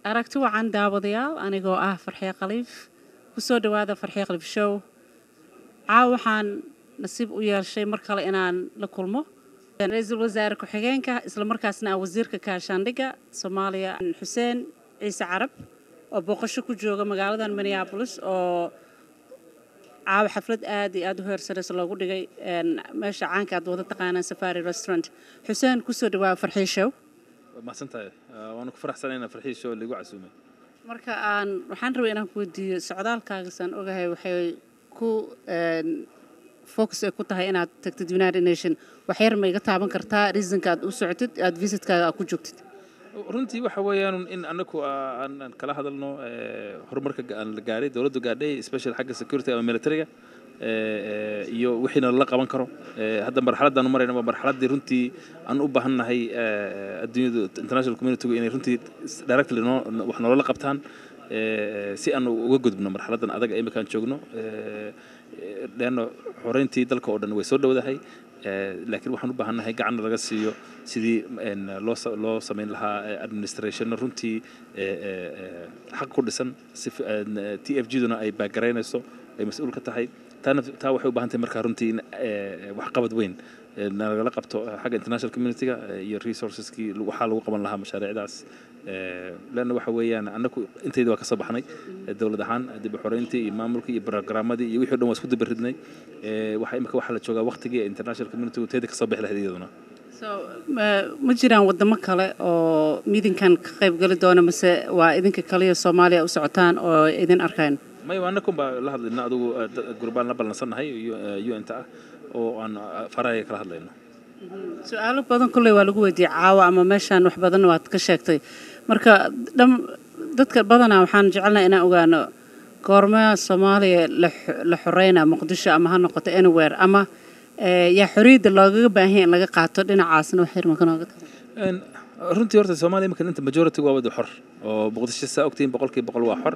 aragti wacan daawadayaal anigoo ah Farxiyo Khaliif ku soo dhawaada Farxiyo Khaliif show waxaan nasiib u yeeshay mar kale inaan la kulmo ra'iisul wasaare ku-xigeenka isla markaasna wasiirka kaashaandhiga Soomaaliya Xuseen Ciise Carab oo booqasho ku jooga magaalada Minneapolis oo xaflad aad iyo aad u heersareys loogu dhigay meesha caanka aad wada taqaanaan Safari Restaurant Xuseen ku soo dhawaada Farxiyo show ما سنتي وأنا كفرح سنين فرحي شو اللي قاعد أسويه. marka waxaan rabay inaan ku weydiiyo socdaalkaaga san ogahay waxay ku focus ku tahay inaad tagtid United Nation waxyar ma iga taaban kartaa reasonka aad u socotid aad visitkaaga ku joogtid runtii waxa weeyaan in anaku aan kala hadalno horumarka aan la gaaray dawladdu gaadhay especially xagga security ama military iyo wixina la qaban karo hadda marxaladan marayna waa marxaladii runtii aan u baahanahay adduunyada international community inay runtii directly wax nolol qabtaan si aan uga gudbno marxaladan adag ee imkaan joogno leeno xoreyntii dalka oo dhan way soo dhawdahay laakiin waxaan u baahanahay gacan laga siiyo sidii loo sameyn lahaa administration runtii xaq ku dhisan TFG-duna ay baagaraynayso ay mas'uul ka tahay taa waxay u baahan tahay markaa runtii in wax qabad weyn nagala qabto xagga international community-ga iyo resourceski waxaa lagu qaban lahaa mashaariicdaas leanna waxa weeyaan annagu intayda waa ka soo baxnay dowlad ahaan dib u xoreyntii iyo maamulkii iyo barnaamijyadii iyo wixii dhan waa isku dabaridnay waxa la joogaa waqtigii international community teeda ka soo bixi lahayd iyaduna so ma jiraan wadamo kale oo meetingkan ka qayb gali doona mise waa idinka kaliya Soomaaliya u socotaan oo idin arkaan ما يوانا كم بالله هذا النادو جروبان نبلنا صنع هاي يو أنت وأن فراي كره هذا لنا سؤال بدن كله والجو دي عاوة أما مشان وح بدن وقت كشكتي مركا لم ذكر بدنا وحن جعلنا إنا وجانا كورما الصومالية لحرينا مقدشة أما هالنقطة anywhere أما يا حريد اللي بهين اللي قاعد لنا عاصن وحير ما كنا قط رنتي ورث الصومالي ممكن أنت مجورتي وابد حر وبقدش الساوكتين بقول كي بقول واحد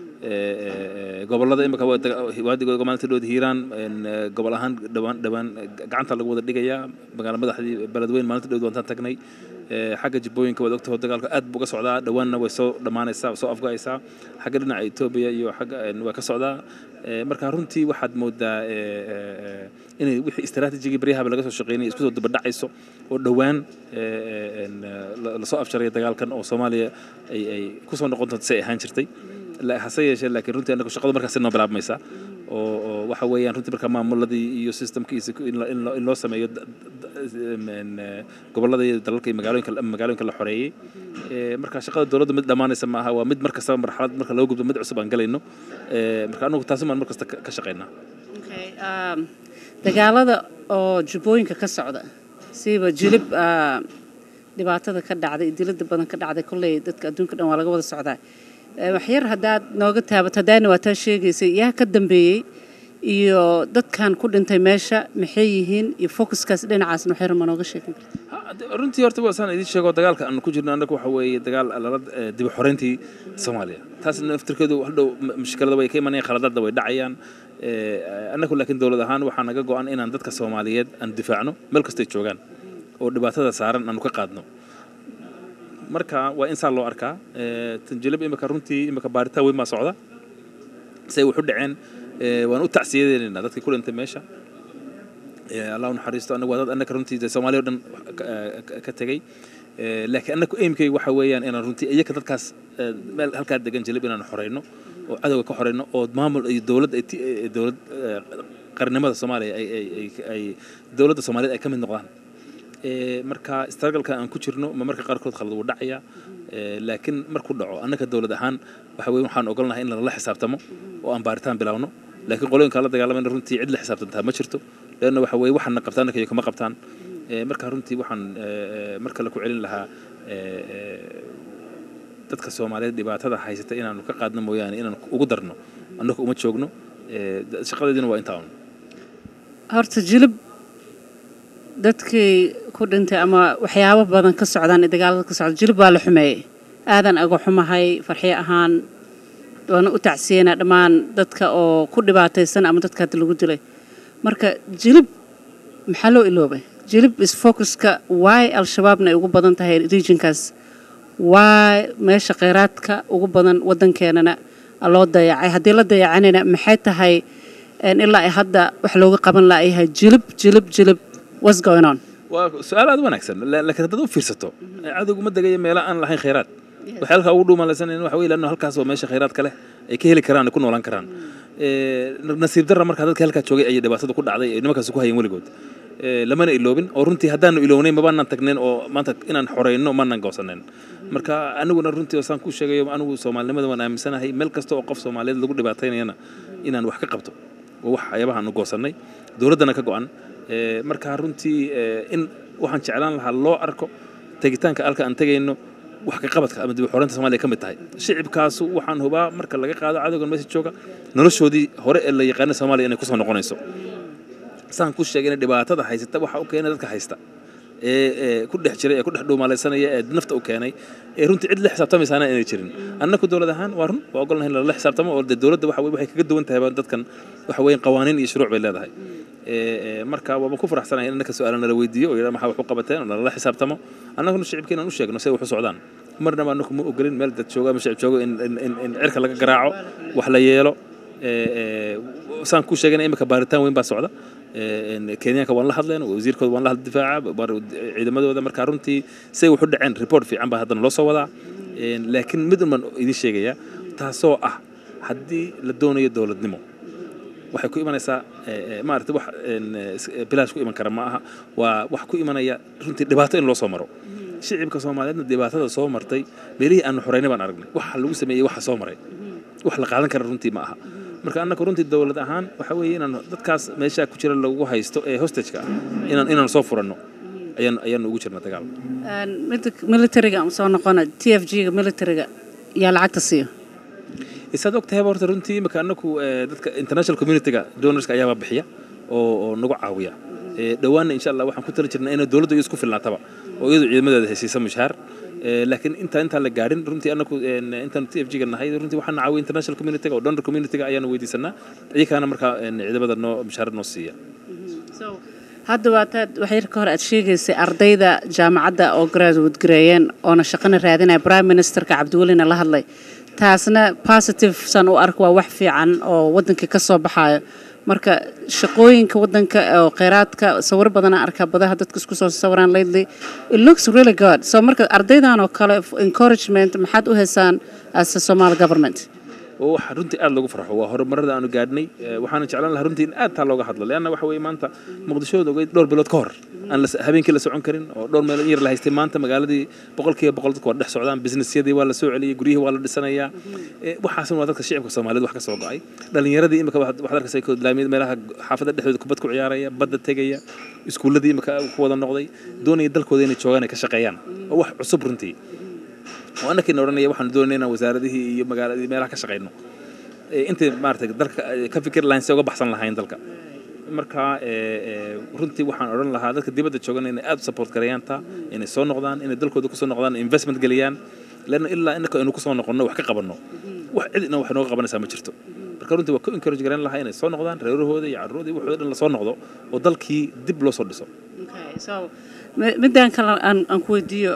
gobolada imika waadi gobolada dhood hiiraan gobolahan dhawaan gacanta lagu wada dhigaya magaalada madaxdii beledweyne maalinta dhood waan tagnay xagga jibooyinka wada ogtahay dagaalka aad buu ka socdaa dhawaanna way soo dhamaanaysaa soo afgaaysaa xagga dhinaca Ethiopia iyo xagga waa ka socdaa marka runtii waxaad moodaa inay wixii istaraatiijigi bariyaha laga soo shaqeynay isku soo daba dhacayso oo dhawaan la soo afjaray dagaalkan oo Soomaaliya ay ku soo noqon doonto si ay ahaan jirtay لا حسيش لكن رنتي أنا كشغل مركز إنه بلعب ميسا وحويان رنتي بركة معمول الذي يو سيستم كيس إن لو سمي من قبل الذي دلك مجالين كل حرية مركز شغل الدولة مد ما نسمعها ومد مركز مرحلة مركز لو جبت مد عصب أنجلينه مركز أنه تاسم من مركز كشقينا. Okay دجالة أو جبوين كسعودة سيب جلب دبعتها كدعدة دلت بدن كدعدة كله دت كدون كده ولا جواد السعودة waxyar hadaad nooga taabato hadaan waa taa sheegaysay yaa ka dambeeyay iyo dadkan ku dhintay meesha maxay yihiin iyo focuskaas dhinacaas waxyar ma nooga sheegin runtii horta waa san idin sheego dagaalka aan ku jirno anagu waxa weeye dagaal la dib u xoreyntii Soomaaliya taas naftirkeedu wax dhow mushkilada way ka imanayaan khaladada way dhacayaan anagu laakiin dawlad ahaan waxaa naga go'an inaan dadka Soomaaliyeed aan difaacno meel kasta ay joogaan oo dhibaatada saaran aan ka qaadno marka waa in loo arkaa tanjilab imika runtii imika baaritaan weyn ma socda say wuxuu dhaceen waan u tacsiyadeynaa dadkii ku dhintay meesha Allah u naxariisto anaga runtii Soomaaliya oo dhan ka tagay laakiin anagu aimkay waxa weeyaan inaan runtii iyaga dadkaas meel halka degan jilib inaan xoreyno oo cadawga ka xoreyno oo maamul iyo dawlad qarnimada Soomaaliya ay dawladda Soomaaliyeed ay ka mid noqdaan marka struggle-ka aan ku jirno marka qaarkood khalad uu dhacaya laakiin markuu dhaco annaka dawlad ahaan waxa weey waxaan ogolnahay in la xisaabtamo oo aan baaritaan bilaawno laakiin qolooyinka la dagaalamay runtii cid la xisaabtantaa ma jirto leena waxa weey waxaan qabtaan annaka kuma qabtaan marka runtii waxaan marka la ku celin lahaa dadka Soomaaliyeed dhibaatada haysata inaan ka qaadno mooyaane inaan ugu darno annaka uma joogno shaqadeedina waa intaan horta jilib dadkii ku dhintay ama waxyaabo badan ka socdaan dagaalada ka socda jilib baa la xumeeyay aadan aga xumahay farxiyo ahaan doona u tacsiyeena dhamaan dadka oo ku dhibaataysan ama dadka lagu dilay marka jilib maxaa loo iloobay jilib is focuska why al-shabaabna ay ugu badan tahay regionkaas waa meesha kheyraadka ugu badan waddankeenana loo dayacay haddii la dayacanina maxay tahay ilaa ay hadda wax looga qaban la'yahay jilib what's going on waa su'aal aad wanaagsan laakiin haddaad u fiirsato cadowgu ma degayo meelo aan lahayn kheyraad waxa halka ugu dhuumalaysanayeen waxa weeye laanno halkaas waa meesha kheyraadka leh ay ka heli karaan ku noolaan karaan nasiib darra marka dadka halka joogay ay dhibaatada ku dhacday ay nimankaas ku hayeen weligood lamana iloobin oo runtii haddaanu ilownay mabaanan tagneen oo maanta inaan xoreyno maanan goosaneen marka aniguna runtii saan ku sheegayo anigu Soomaalinimada waan aaminsanahay meel kasta oo qof Soomaaliyeed lagu dhibaataynayna inaan wax ka qabto oo wax ayabaha aanu goosanay dawladana ka go'an marka runtii in waxaan jeclaan lahaa loo arko tagitaanka alka aan tagayno wax ka qabadka ama dib u xoreynta Soomaaliya ka mid tahay shicibkaas waxaan hubaa marka laga qaado cadawga meesha jooga noloshoodii hore ee la yaqaan Soomaaliya inay ku soo noqonayso saan ku sheegay dhibaatada haysata waxa uu keenay dadka haysta ku dhex jiray ku dhex dhuumalaysanaya nafta u keenay runtii cid la xisaabtamaysaana inay jirin annagu dawlad ahaan waa ogolnahay in la xisaabtamo oo dawladda waxay kaga duwan tahay dadkan waxa weeyaan qawaaniin iyo shuruuc bay leedahay marka waa ku faraxsanahay in annaka su'aalana la weydiiyo oo maxaa wax u qabateen oo la xisaabtamo annaguna shicibkeena u sheegno say wax u socdaan marnaba annagu ma ogolin meel dad jooga ama shicib joogo in cirka laga garaaco wax la yeelo saan ku sheegay imika baaritaan weyn baa socda Kenyaanka waan la hadleen wasiirkooda waan la hadlay difaaca ciidamadooda marka runtii say wuxuu dhaceen report fiican baa haddana loo soo wadaa laakiin mid man idin sheegaya taasoo ah haddii la doonayo dawladnimo waxay ku imanaysaa maaragtay wax bilaash ku iman kara ma aha waa wax ku imanaya runtii dhibaato in loo soo maro shicibka Soomaaliyeedna dhibaatada soo martay meelihii aan xoreynay baan aragnay waxa lagu sameeyay waxa soo maray wax la qaadan kara runtii ma aha marka annagu runtii dawlad ahaan waxa weeye inaan dadkaas meesha ku jira lagu haysto ee hostage-ka inaan soo furanno ayaan ugu jirnaa dagaal military-ga soo noqona TFG-ga military-ga yaa lacagta siiyo isaad ogtahay horta runtii marka annagu dadka international community-ga donors-ka ayaa bixiya oo nagu caawiya dhawaana insha Allah waxaan ku tala jirnaa in dawladdu isku filnaataba oo iyadu ciidamadeeda haysiisa mushaar laakiin inta la gaarin runtii annagu intaan TFG-ga nahay runtii waxaan caawiyo international community-ga oo donor community-ga ayaan weydiisanaa iyagana marka ciidamada mushaar noo siiya hadda waxay ka hor aad sheegaysay ardayda jaamacadda oo graduate gareeyeen oo shaqana raadinaya prime ministerka Cabdiwelina la hadlay taasna positive san u arko waa wax fiican oo wadanka ka soo baxayo marka shaqooyinka wadanka oo kheyraadka sawir badan arka badaha dadku isku soo sawiraan lately it looks really good so marka ardaydan oo kale encouragement maxaad u heesaan as a Somali government waxa runtii aad lagu farxo waa horumarada aanu gaadhnay waxaan jeclaan lahaa runtii in aad taa looga hadlo leena waxa weeye maanta Muqdisho dhowr bilood ka hor aan habeenkii la socon karin oo dhowr meel yar la haystay maanta magaaladii boqolkiiba dadku waa dhex socdaan businessyadii waa la soo celiyay guriyihii waa la dhisanayaa waxaasna waa dadka shicibka Soomaaliyeed wax ka soo go'ay dhalinyaradii imika waxaad arkaysaa koo laamid meelaha xaafadda dhexdooda kubad ku ciyaaraya badda tegaya iskuuladii imika ku wada noqday doonaya dalkooda inay joogaan ka shaqeeyaan oo wax cusub runtii وأنا كنا ورني واحد دونينا وزارته مجال مالها كشغينه أنت مارتك دلك كفكر لاين سوى بحثنا لهاين دلك مركا runtii waxaan oran lahaa dadka dibadda joogan in aad support gareeyanta in soo noqdaan in dalkooda ku soo noqdaan investment galiyaan lana ilaa inuu ku soo noqono wax ka qabanno wax cidina wax nooga qabanaysa ma jirto marka runtii waa ku encourage gareyn lahaa inay soo noqdaan reerahooda iyo carruurtooda waxooda dhan la soo noqdo oo dalkii dib loo soo dhiso okay so midaan kale aan ku weydiiyo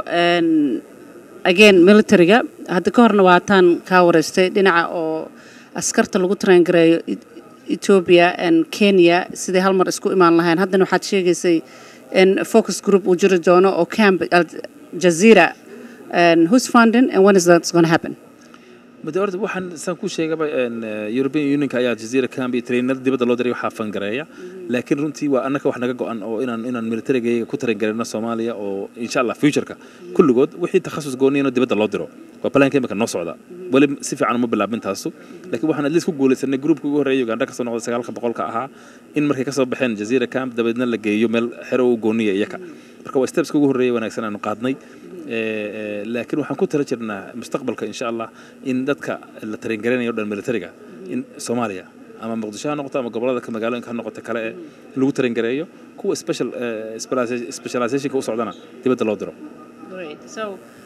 again military-ga hadda ka horna waataan ka wareystay dhinaca oo askarta lagu train gareeyo Ethiopia and Kenya sidii hal mar isku imaan lahayn haddana waxaad sheegaysay in focus group uu jiri doono oo camp Al Jazeera and who's funding and when is that going to happen مدورت waxaan san ku sheegay European Union ka ayaa Jazeera camp trainer dibadda loo diray waxa fan gareeya laakiin runtii waa annaka wax naga go'an oo inaan military-ga ku train gareyno Soomaaliya oo insha Allah future-ka kulligood wixii takhasus gooniyeen dibadda loo diro waa plan ka noo socda wali si fiican uma bilaabin taasu laakiin waxaan isku guulaysanay groupka ugu horeeyay Uganda ka soo noqday 900 ka ahaa in markay ka soo baxeen Jazeera camp dabadna la geeyo meel xero u gooniya iyaka marka waa steps ugu horeeyay wanaagsan aanu qaadnay laakiin waxaan ku tala jirnaa mustaqbalka insha Allah in dadka la train gareynayo dhan military-ga in Soomaaliya ama Muqdisho noqoto ama gobolada ka magaalooyinka noqoto kale lagu train gareeyo kuwa specialization ka u socdana dibadda loo diro great so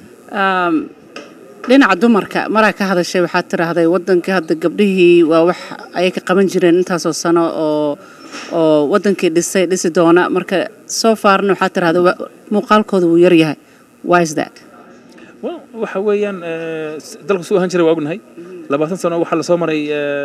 dhinaca dumarka maraa ka hadashay waxaad tiraahday wadanka hadda gabdhihii waa wax ay ka qaban jireen intaas oo sano oo wadankii dhisi doona marka soo faarna waxaad tiraahday muuqaalkooda wuu yar yahay why is that waxa weeyaan dalku soo ahaan jiray waa ognahay 20 sano waxa la soo maray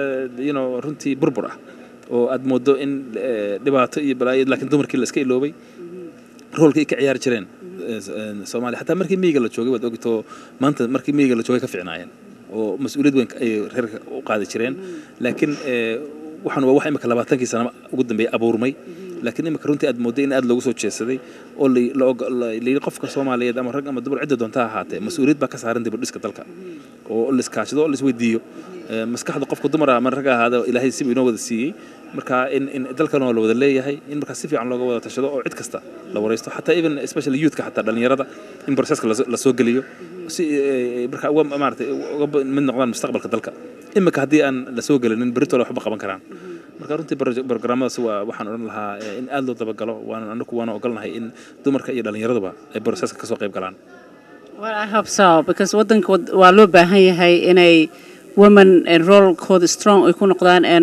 runtii burbur ah oo aad moodo in dhibaato iyo balaayo laakiin dumarkii la iska iloobay roolkii ka ciyaar jireen Soomaaliya xataa markii miyiga la joogay wad ogto maanta markii miyiga la joogay ka fiicnaayeen oo mas'uuliyad weyn ay reerka u qaadi jireen laakiin waxaan waa wax imika 20 sano ugu dambeeyay abuurmay laakiin imika runtii aad mooday in aad loogu soo jeesaday oo la qofka Soomaaliyeed ama rag ama dumar cid doonta ahaatee mas'uuliyad baa ka saaran dib u dhiska dalka oo la iskaashado oo la isweydiiyo maskaxda qofka dumar ama rag ahaada Ilaahay si inoo wada siiyay marka in dalkan oo la wada leeyahay in marka si fiican looga wada tashado oo cid kasta la wareysto xataa even especially youth ka xataa dhalinyarada in processka la soo geliyo si marka maartay uga mid noqdaan mustaqbalka dalka imika haddii aan la soo gelinin berito waxba qaban karaan marka runtii barnaamijyadaas waxaan oran lahaa in aad loo dabagalo waan ogolnahay in dumarka iyo dhalinyaraduba ay processka ka soo qayb galaan. Well, I hope so because wadanka waa loo baahan yahay inay women and role code strong ay ku noqdaan and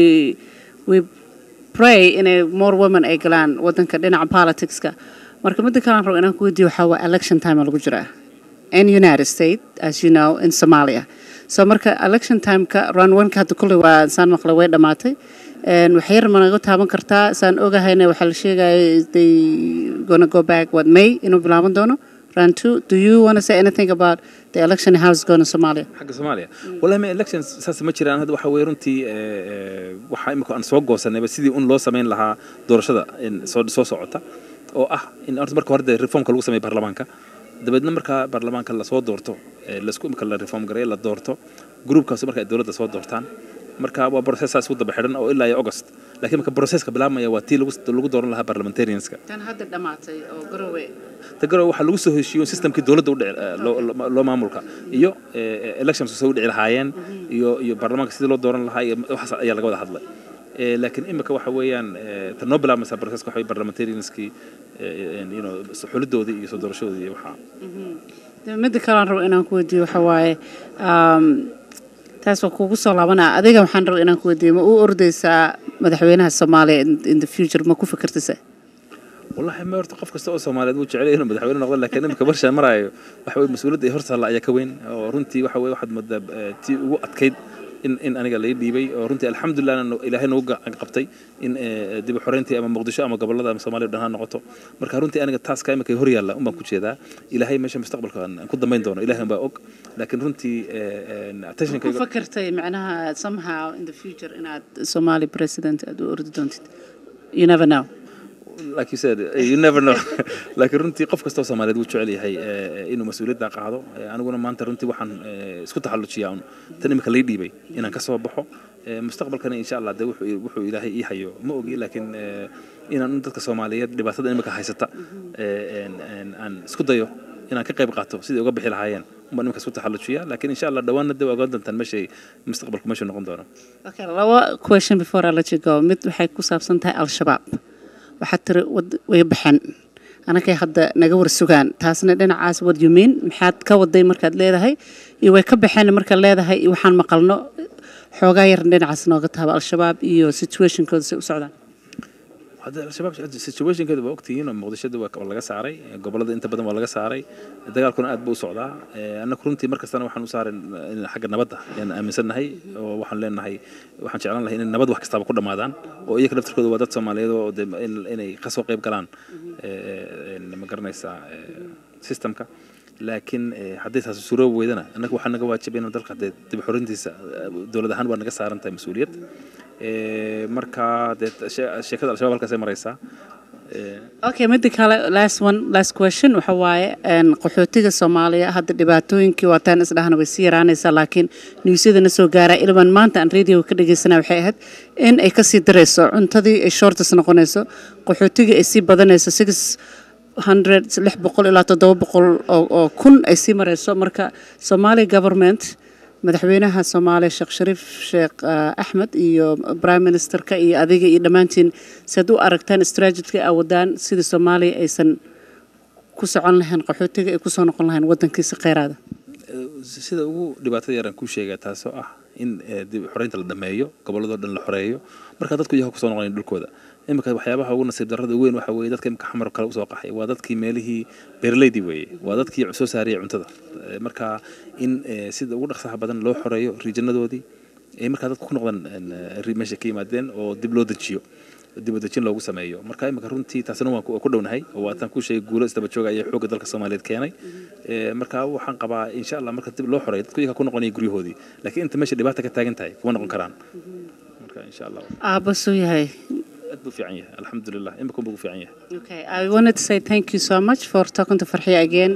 we pray in more women ay galaan wadanka dhinaca politicska marka mid kale aan rabo inaan ku weydiiyo waxa waa election time lagu jiraa in United States as you know in Somalia so marka election time ka run one ka hadda kulli waa saan maqlay way dhamaatay waxay yarmanaga taaban kartaa saan ogahayna waxa la sheegay they gonna go back what May inuu bilaaban doono round 2 do you want to say anything about the election how it's going in Somalia حق Somalia والله ما elections saas ma jiraan hada waxa way runtii waxa imika aan soo goosanay sidii un loo sameyn lahaa doorashada in soo socota oo ah in marka hore reformka lagu sameeyo baarlamaanka dabadna marka baarlamaanka la soo doorto la isku imika la reform gareeyo la doorto groupkaas marka ay dawladda soo doortaan marka waa process u daba xiran oo ilaa August laakiin marka processka bilaabmaya waa tii lagu dooran lahaa parliamentarianska tan hadda dhamaatay oo garowe tagaro waxa lagu soo heshiiyo systemkii dawladda u dhicay loo maamulka iyo elections soo dhici lahaayeen iyo baarlamaanka sidii loo dooran lahaa waxa ayaa laga wada hadlay laakiin imika waxa weeyaan tan noo bilaabmaysa processka waxa parliamentarianski xulidoodii iyo soo doorashadoodii iyo waxa mid kale aan rabo inaan ku weydiiyo waxa waaye taas waa kugu soo laabanaa adiga waxaan rabo inaan ku weydiiyo ma u ordaysaa madaxweynaha Soomaaliya in the future ma ku fikirtaysaa والله ما أرتقى في قصة Soomaaliyeed wuu jecel inuu madaxweyne noqdo laakiin imika barsha marayo waxa way mas'uuliyadda hortaala ayaa ka weyn oo runtii waxa way waxad madab tii ugu adkayd in aniga la dhiibay oo runtii alxamdulillah Ilaahay nagu qabtay in dib u xoreyntii ama Muqdisho ama gobolada ama Soomaaliya dhanaan noqoto marka runtii aniga taas ka imika hor yaala baan ku jeedaa Ilaahay meesha mustaqbalka aan ku dambeyn doono Ilaahay baa og laakiin runtii attention-ka ku fakartay macnaha somehow in the future inaad Somali president aad u ordi doontid you never know like you said you never know laakiin runtii qof kasta oo Soomaaliyeed wuu jecel yahay inuu mas'uuliyadda qaado aniguna maanta runtii waxaan isku taxallujiyaa tan imika la dhiibay inaan ka soo baxo mustaqbalkana insha Allah wuxuu Ilaahay ii hayo ma ogi laakiin inaan dadka Soomaaliyeed dhibaatada imika haysata aan isku dayo inaan ka qayb qaato sidii uga bixi lahaayeen uma imika isku taxallujiyaa laakiin insha Allah dhawaanna dib uga dantan meeshay mustaqbalku meesha noqon doono okay laba question before I let you go mid waxay ku saabsan tahay al-shabaab waxa tiri way baxan anakay hadda naga war sugaan taasna dhinacaas what you mean maxaad ka waday markaad leedahay iyo way ka baxeen marka leedahay waxaan maqalno xoogaa yar dhinacaas nooga taaba al-shabaab iyo situationkooda si u socdaan هذا الشباب situation كده وقتين مقدشة ده ولا جساري قبل هذا أنت بدل ولا جساري ده قال كنا أدبو صعدا أنا كنت مركز أنا وحنا صار حاجة نبضة يعني أمسنا هي وحنا لنا هي وحنا شعرنا له إن النبض وحكي استبقى كل مادان وياك نفتح كده ودات سومالية ده إن قصوا قيب كلام لما قرنا الساعة سيستم كا لكن حديث هذا السورة ويدنا أنك وحنا جوات شبينا دلك تبحرين تيس دولة دهان وانا جسار أنت مسؤولية marka sheekada al-shabaab halkaas ay maraysaa okay mid kale last question waxa waaye qaxootiga Soomaaliya hadda dhibaatooyinkii wataan isdhahan way sii yaraanaysaa laakiin newsiyadana soo gaaray ilman maanta aan radio ka dhageysanaa waxay ahayd in ay ka sii dareyso cuntadii ay shortage noqonayso qaxootiga ay sii badanayso 600 ilaa 700 oo kun ay sii marayso marka Somali government madaxweynaha Soomaaliya Sheekh Axmed iyo Prime Minister-ka iyo adiga iyo dhamaantiin sad u aragtaan strategy ay wadaan sidii Soomaaliya aysan ku socon lahayn qaxootiga ay ku soo noqon lahayn wadankiisa kheyraada sida ugu dhibaatada yaran ku sheegay taasoo ah in dib xoreynta la dhameeyo gobolada dhan la xoreeyo marka dadku iyaga ku soo noqonayaan dhulkooda imika waxyaabaha ugu nasiib darrada weyn waxa weeye dadka imika xamar kale usoo qaxay waa dadkii meelihii beeraleydii weeye waa dadkii soo saaraya cuntada marka in sida ugu dhaqsaha badan loo xoreeyo riijanadoodii markaa dadku ku noqdaan meesha ka yimaadeen oo dib loo dejiyo dib u dejin loogu sameeyo marka imika runtii taasina waan ku dhownahay oo waataan ku sheegay guulo isdaba jooga ayaa xoogga dalka Soomaaliyeed keenay marka waxaan qabaa insha Allah marka dib loo xoreeyo dadku iyaga ku noqonay guryahoodii laakiin inta meesha dhibaato ka taagan tahay kuma noqon karaan marka insha Allah aabasuu yahay أدبو في عنيه الحمد لله إنكم بقوا في عنيه. Okay, I wanted to say thank you so much for talking to Farhiya again.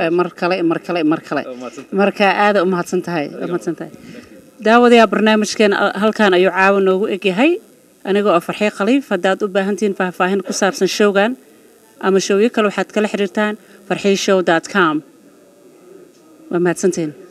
مركا هذا أمهات سنتهاي. داودي برنامجكن هالكان أيو عاون وجي هاي أنا جو فرحية خليف فداد أبهنتين فاهن كسابسن شوغان أما شوي كلو حد كل حريرتان فرحيشو.com ومهات سنتين.